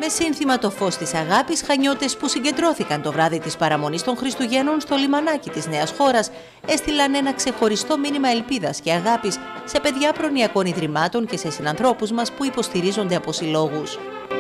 Με σύνθημα το φως της αγάπης, χανιώτες που συγκεντρώθηκαν το βράδυ της παραμονής των Χριστουγέννων στο λιμανάκι της Νέας Χώρας έστειλαν ένα ξεχωριστό μήνυμα ελπίδας και αγάπης σε παιδιά προνοιακών ιδρυμάτων και σε συνανθρώπους μας που υποστηρίζονται από συλλόγους.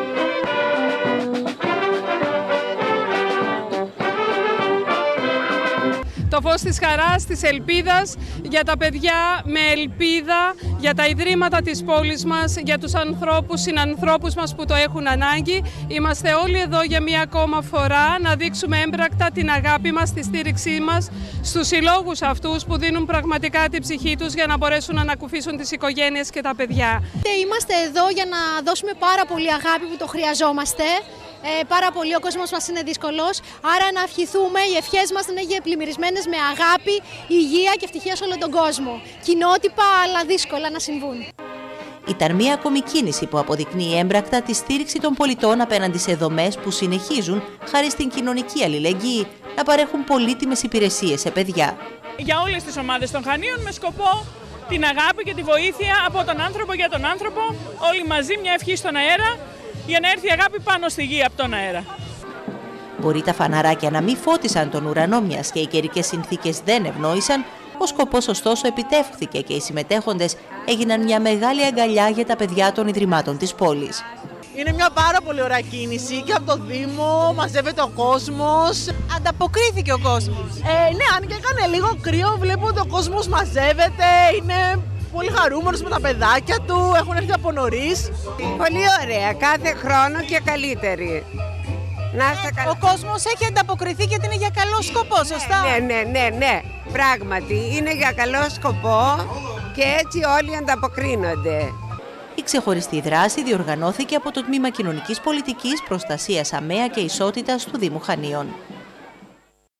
Το φως της χαράς, της ελπίδας για τα παιδιά με ελπίδα, για τα ιδρύματα της πόλης μας, για τους ανθρώπους, συνανθρώπους μας που το έχουν ανάγκη. Είμαστε όλοι εδώ για μία ακόμα φορά να δείξουμε έμπρακτα την αγάπη μας, τη στήριξή μας στους συλλόγους αυτούς που δίνουν πραγματικά την ψυχή τους για να μπορέσουν να ανακουφίσουν τις οικογένειες και τα παιδιά. Είμαστε εδώ για να δώσουμε πάρα πολύ αγάπη που το χρειαζόμαστε. Πάρα πολύ, ο κόσμος μας είναι δύσκολος, άρα να ευχηθούμε οι ευχές μας να είναι πλημμυρισμένες με αγάπη, υγεία και ευτυχία σε όλο τον κόσμο. Κοινότυπα, αλλά δύσκολα να συμβούν. Ήταν μία ακόμη κίνηση που αποδεικνύει έμπρακτα τη στήριξη των πολιτών απέναντι σε δομές που συνεχίζουν, χάρη στην κοινωνική αλληλεγγύη, να παρέχουν πολύτιμες υπηρεσίες σε παιδιά. Για όλες τις ομάδες των Χανίων με σκοπό την αγάπη και τη βοήθεια από τον άνθρωπο για τον άνθρωπο, όλοι μαζί μια ευχή στον αέρα, για να έρθει η αγάπη πάνω στη γη από τον αέρα. Μπορεί τα φαναράκια να μην φώτισαν τον ουρανό, μιας και οι καιρικές συνθήκες δεν ευνόησαν, ο σκοπός ωστόσο επιτεύχθηκε και οι συμμετέχοντες έγιναν μια μεγάλη αγκαλιά για τα παιδιά των ιδρυμάτων της πόλης. Είναι μια πάρα πολύ ωραία κίνηση και από το Δήμο, μαζεύεται ο κόσμος. Ανταποκρίθηκε ο κόσμος. Ναι, αν και έκανε λίγο κρύο, βλέπω ότι ο κόσμος μαζεύεται, είναι πολύ χαρούμενος με τα παιδάκια του, έχουν έρθει από νωρίς. Πολύ ωραία, κάθε χρόνο και καλύτερη. Να είστε καλά. Ο κόσμος έχει ανταποκριθεί γιατί είναι για καλό σκοπό, σωστά? Ναι, πράγματι, είναι για καλό σκοπό και έτσι όλοι ανταποκρίνονται. Η ξεχωριστή δράση διοργανώθηκε από το Τμήμα Κοινωνικής Πολιτικής, Προστασίας ΑΜΕΑ και Ισότητας του Δήμου Χανίων.